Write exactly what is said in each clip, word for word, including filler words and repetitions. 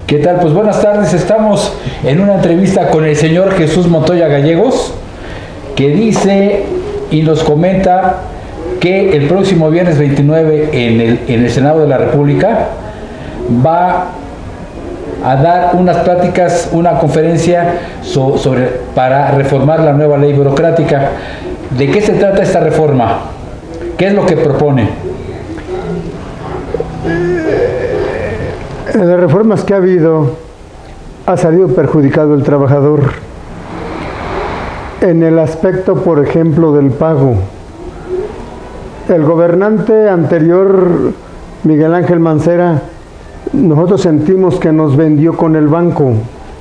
¿Qué tal? Pues buenas tardes, estamos en una entrevista con el señor Jesús Montoya Gallegos, que dice y nos comenta que el próximo viernes veintinueve en el, en el Senado de la República va a dar unas pláticas, una conferencia so, sobre, para reformar la nueva ley burocrática. ¿De qué se trata esta reforma? ¿Qué es lo que propone? En las reformas que ha habido, ha salido perjudicado el trabajador. En el aspecto, por ejemplo, del pago. El gobernante anterior, Miguel Ángel Mancera, nosotros sentimos que nos vendió con el banco.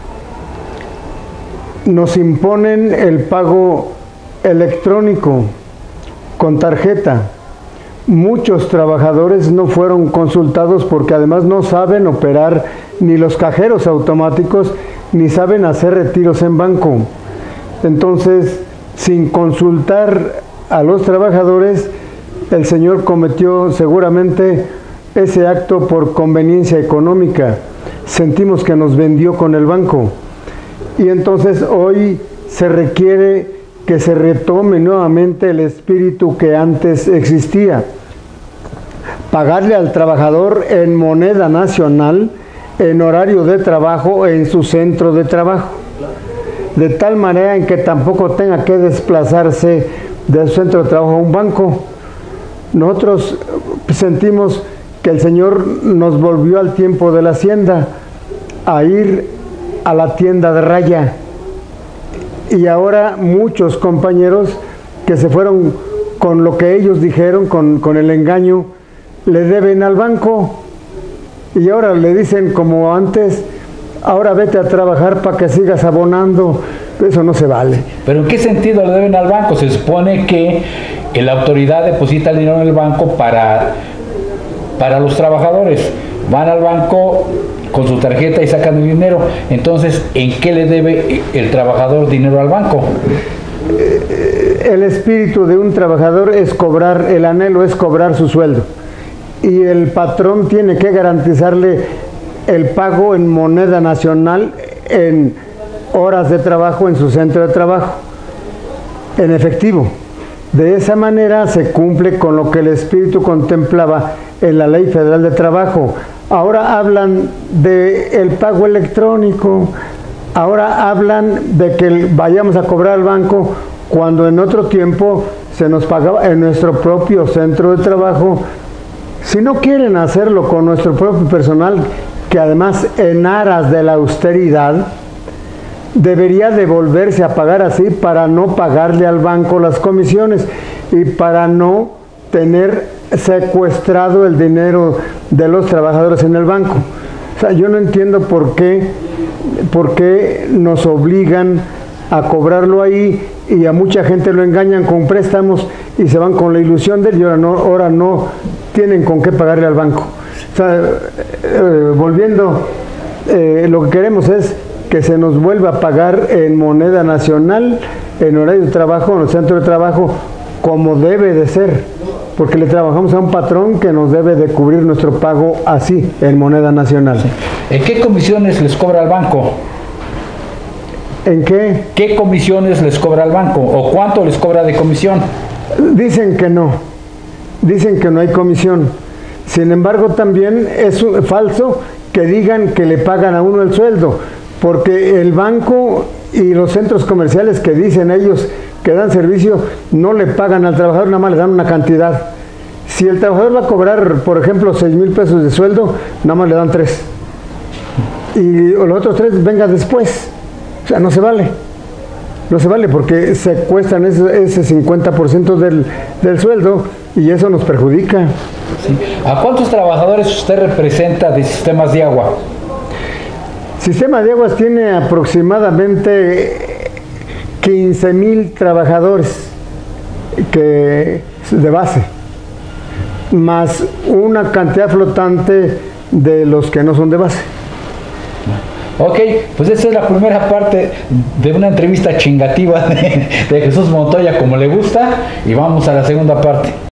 Nos imponen el pago electrónico, con tarjeta. Muchos trabajadores no fueron consultados porque además no saben operar ni los cajeros automáticos, ni saben hacer retiros en banco. Entonces, sin consultar a los trabajadores, el señor cometió seguramente ese acto por conveniencia económica. Sentimos que nos vendió con el banco. Y entonces hoy se requiere que se retome nuevamente el espíritu que antes existía. Pagarle al trabajador en moneda nacional, en horario de trabajo, en su centro de trabajo. De tal manera en que tampoco tenga que desplazarse del centro de trabajo a un banco. Nosotros sentimos que el Señor nos volvió al tiempo de la hacienda, a ir a la tienda de raya. Y ahora muchos compañeros que se fueron con lo que ellos dijeron, con, con el engaño, le deben al banco. Y ahora le dicen como antes, ahora vete a trabajar para que sigas abonando. Eso no se vale. ¿Pero en qué sentido le deben al banco? Se supone que la autoridad deposita el dinero en el banco para, para los trabajadores. Van al banco con su tarjeta y sacan el dinero. Entonces, ¿en qué le debe el trabajador dinero al banco? El espíritu de un trabajador es cobrar, el anhelo es cobrar su sueldo. Y el patrón tiene que garantizarle el pago en moneda nacional, en horas de trabajo, en su centro de trabajo, en efectivo. De esa manera se cumple con lo que el espíritu contemplaba en la Ley Federal de Trabajo. Ahora hablan del pago electrónico, ahora hablan de que vayamos a cobrar al banco cuando en otro tiempo se nos pagaba en nuestro propio centro de trabajo. Si no quieren hacerlo con nuestro propio personal, que además en aras de la austeridad, debería devolverse a pagar así para no pagarle al banco las comisiones y para no tener secuestrado el dinero de los trabajadores en el banco. O sea, yo no entiendo por qué, por qué nos obligan a cobrarlo ahí y a mucha gente lo engañan con préstamos y se van con la ilusión de él y ahora no, ahora no tienen con qué pagarle al banco. O sea, eh, volviendo, eh, lo que queremos es que se nos vuelva a pagar en moneda nacional, en horario de trabajo, en el centro de trabajo, como debe de ser, porque le trabajamos a un patrón que nos debe de cubrir nuestro pago así, en moneda nacional. ¿En qué comisiones les cobra el banco? ¿En qué? ¿Qué comisiones les cobra el banco? ¿O cuánto les cobra de comisión? Dicen que no, dicen que no hay comisión. Sin embargo, también es falso que digan que le pagan a uno el sueldo, porque el banco y los centros comerciales que dicen ellos que dan servicio no le pagan al trabajador, nada más le dan una cantidad. Si el trabajador va a cobrar, por ejemplo, seis mil pesos de sueldo, nada más le dan tres. Y los otros tres venga después. O sea, no se vale. No se vale porque secuestran ese, ese cincuenta por ciento del, del sueldo y eso nos perjudica. Sí. ¿A cuántos trabajadores usted representa de sistemas de agua? Sistema de Aguas tiene aproximadamente quince mil trabajadores que, de base, más una cantidad flotante de los que no son de base. Ok, pues esa es la primera parte de una entrevista chingativa de, de Jesús Montoya, como le gusta, y vamos a la segunda parte.